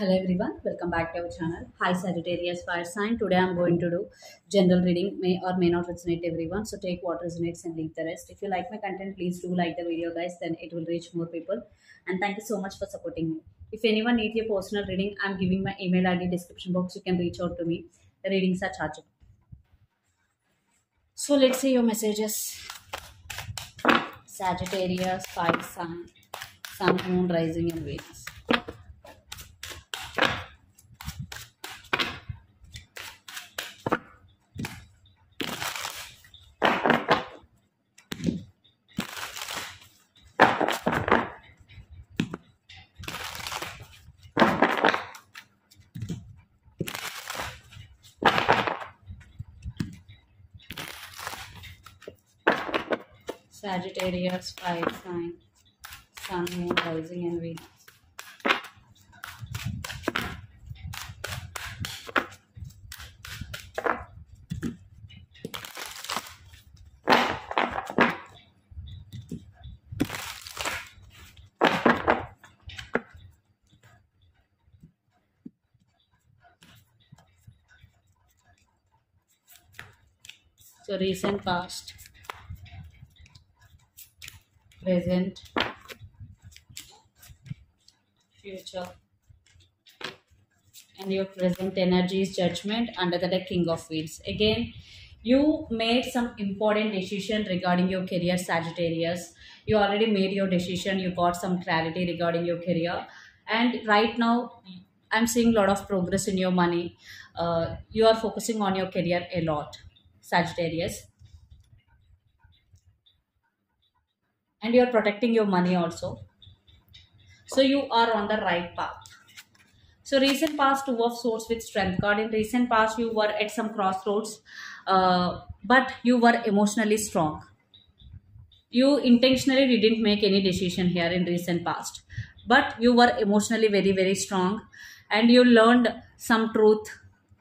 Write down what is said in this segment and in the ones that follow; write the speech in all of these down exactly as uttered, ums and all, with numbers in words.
Hello everyone, welcome back to our channel. Hi Sagittarius Fire Sign. Today I'm going to do general reading, may or may not resonate everyone. So take what resonates and leave the rest. If you like my content, please do like the video, guys. Then it will reach more people. And thank you so much for supporting me. If anyone needs a personal reading, I'm giving my email I D description box. You can reach out to me. The readings are chargeable. So let's see your messages. Sagittarius Fire Sign, Sun, Moon, Rising, and Venus. Sagittarius, fire sign, Sun, Moon, Rising, and Venus. So recent past, present, future, and your present energy is judgment under the deck King of Wheels. Again, you made some important decision regarding your career, Sagittarius. You already made your decision. You got some clarity regarding your career, and right now I'm seeing a lot of progress in your money. Uh, you are focusing on your career a lot, Sagittarius, and you are protecting your money also. So you are on the right path. So recent past, Two of Swords with Strength card. In recent past, you were at some crossroads, uh, but you were emotionally strong. You intentionally didn't make any decision here in recent past, but you were emotionally very, very strong, and you learned some truth.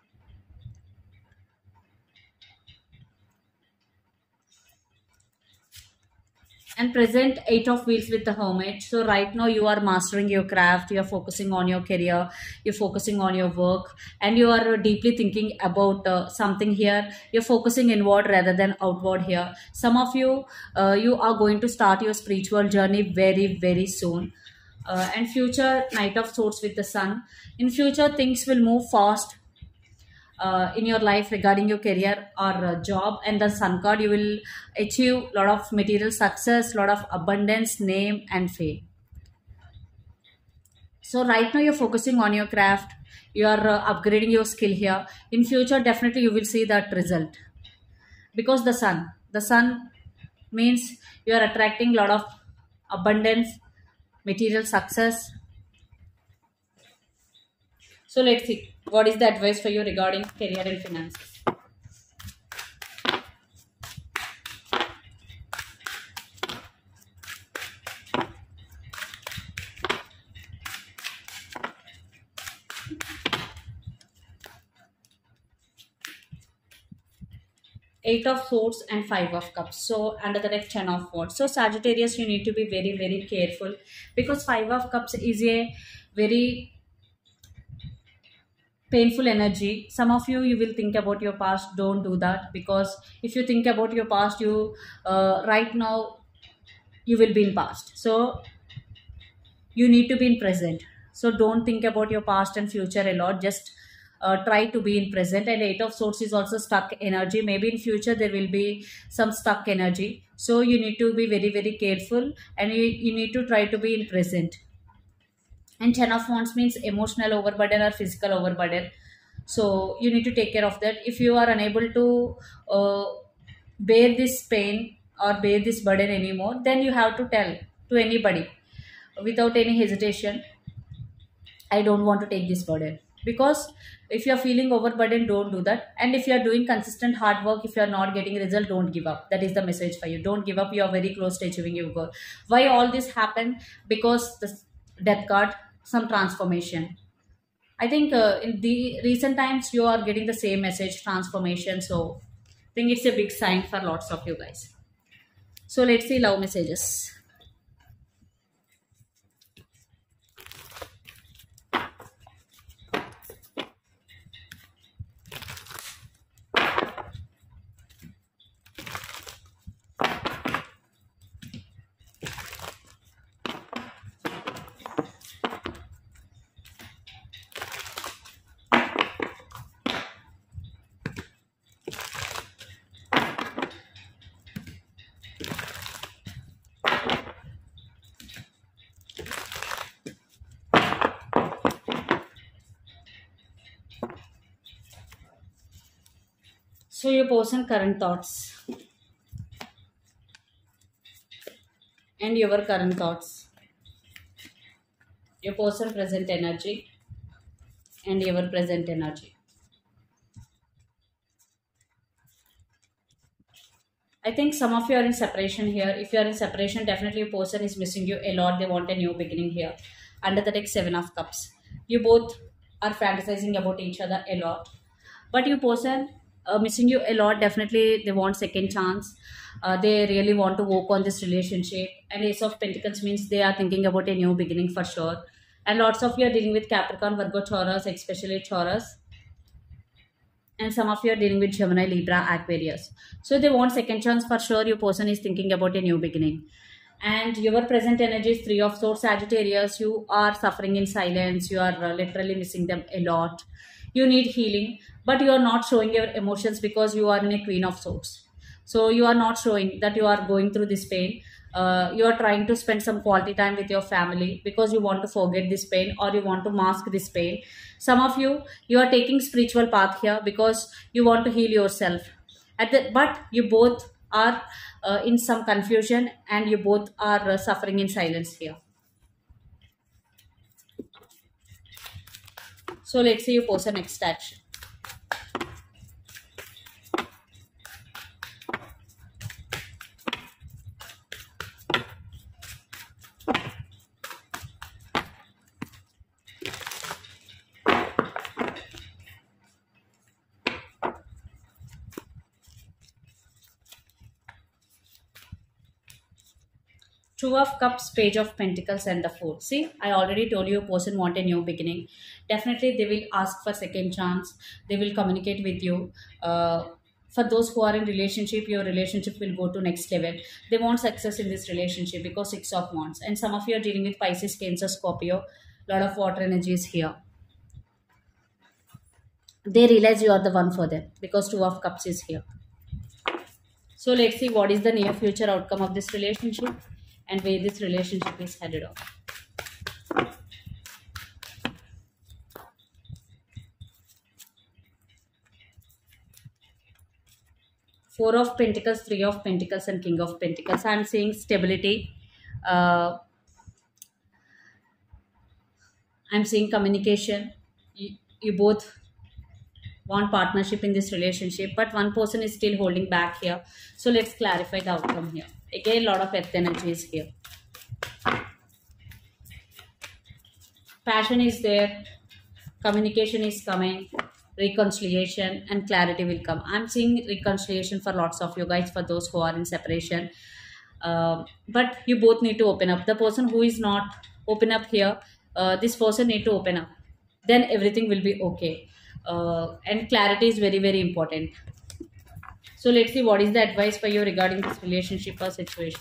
And present Eight of Wheels with the Hermit. So right now you are mastering your craft, you are focusing on your career, you're focusing on your work, and you are deeply thinking about uh, something here. You're focusing inward rather than outward here. Some of you, uh, you are going to start your spiritual journey very, very soon. Uh, and future, Knight of Swords with the Sun. In future, things will move fast. Uh, in your life regarding your career or uh, job, and the Sun card, you will achieve a lot of material success, lot of abundance, name, and fame. So right now you're focusing on your craft, you are uh, upgrading your skill here. In future, definitely you will see that result, because the sun the sun means you are attracting a lot of abundance, material success. So let's see what is the advice for you regarding career and finances. Eight of Swords and Five of Cups. So under the deck, Ten of Wands. So Sagittarius, you need to be very, very careful, because Five of Cups is a very painful energy. Some of you, you will think about your past. Don't do that, because if you think about your past, you uh, right now you will be in past. So you need to be in present. So don't think about your past and future a lot. Just uh, try to be in present. And Eight of Swords is also stuck energy. Maybe in future there will be some stuck energy. So you need to be very, very careful, and you, you need to try to be in present. And Ten of Wands means emotional overburden or physical overburden. So you need to take care of that. If you are unable to uh, bear this pain or bear this burden anymore, then you have to tell to anybody without any hesitation, I don't want to take this burden. Because if you are feeling overburdened, don't do that. And if you are doing consistent hard work, if you are not getting result, don't give up. That is the message for you. Don't give up. You are very close to achieving your goal. Why all this happened? Because the death card, some transformation. I think uh, in the recent times you are getting the same message, transformation. So I think it's a big sign for lots of you guys. So let's see love messages. So your person current thoughts and your current thoughts, your person present energy and your present energy. I think some of you are in separation here. If you are in separation, definitely your person is missing you a lot. They want a new beginning here. Under the deck, Seven of Cups. You both are fantasizing about each other a lot. But your person uh, missing you a lot. Definitely they want second chance. Uh, they really want to work on this relationship. And Ace of Pentacles means they are thinking about a new beginning for sure. And lots of you are dealing with Capricorn, Virgo, Taurus, especially Taurus, and some of you are dealing with Gemini, Libra, Aquarius. So they want second chance for sure. Your person is thinking about a new beginning. And your present energy is Three of Swords, Sagittarius. You are suffering in silence. You are uh, literally missing them a lot. You need healing, but you are not showing your emotions because you are in a Queen of Swords. So you are not showing that you are going through this pain. Uh, you are trying to spend some quality time with your family because you want to forget this pain or you want to mask this pain. Some of you, you are taking spiritual path here because you want to heal yourself. At the, but you both are uh, in some confusion and you both are uh, suffering in silence here. So let's see your person next action. Two of Cups, Page of Pentacles and the Fool. See, I already told you a person want a new beginning. Definitely they will ask for second chance. They will communicate with you. Uh, for those who are in relationship, your relationship will go to next level. They want success in this relationship because Six of Wands. And some of you are dealing with Pisces, Cancer, Scorpio. Lot of water energy is here. They realize you are the one for them because Two of Cups is here. So let's see what is the near future outcome of this relationship and where this relationship is headed off. Four of Pentacles, Three of Pentacles and King of Pentacles. I am seeing stability. Uh, I am seeing communication. You, you both want partnership in this relationship, but one person is still holding back here. So let's clarify the outcome here. Again, a lot of earth energy is here. Passion is there. Communication is coming. Reconciliation and clarity will come. I'm seeing reconciliation for lots of you guys, for those who are in separation. Uh, but you both need to open up. The person who is not open up here, uh, this person need to open up. Then everything will be okay. Uh, and clarity is very, very important. So let's see what is the advice for you regarding this relationship or situation.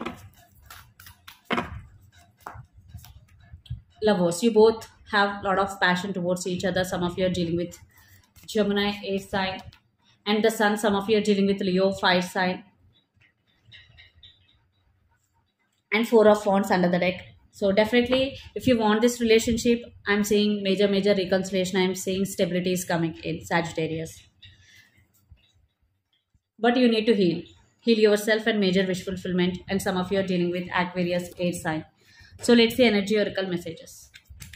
Lovers, you both have a lot of passion towards each other. Some of you are dealing with Gemini, air sign, and the Sun. Some of you are dealing with Leo, fire sign, and Four of Wands under the deck. So definitely, if you want this relationship, I'm seeing major, major reconciliation. I'm seeing stability is coming in Sagittarius. But you need to heal. Heal yourself and major wish fulfillment. And some of you are dealing with Aquarius, air sign. So let's see energy oracle messages.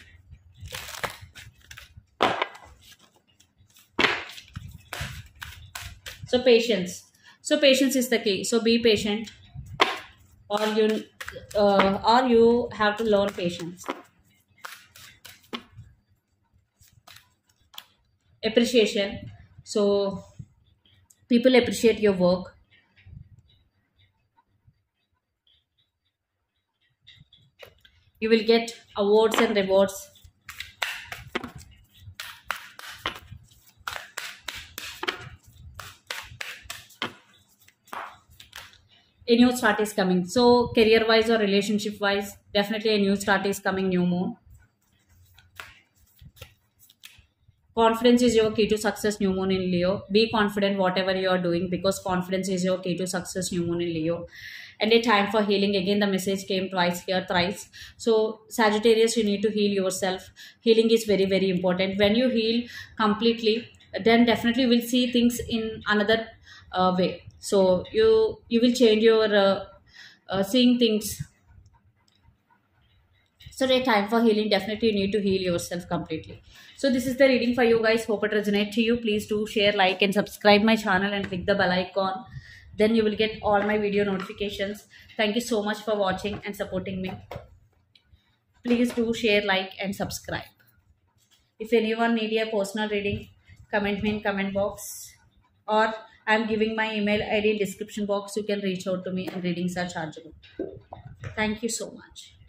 So patience. So patience is the key. So be patient, or you, uh, or you have to learn patience. Appreciation. So people appreciate your work. You will get awards and rewards. A new start is coming. So career wise or relationship wise, definitely a new start is coming, new moon. Confidence is your key to success, new moon in Leo. Be confident whatever you are doing because confidence is your key to success, new moon in Leo. And a time for healing. Again, the message came twice here, thrice. So Sagittarius, you need to heal yourself. Healing is very, very important. When you heal completely, then definitely you will see things in another uh, way. So you you will change your uh, uh, seeing things. So the time for healing, definitely you need to heal yourself completely. So this is the reading for you guys. Hope it resonates to you. Please do share, like, and subscribe my channel and click the bell icon. Then you will get all my video notifications. Thank you so much for watching and supporting me. Please do share, like, and subscribe. If anyone need a personal reading, comment me in comment box, or I am giving my email I D in description box. You can reach out to me and readings are chargeable. Thank you so much.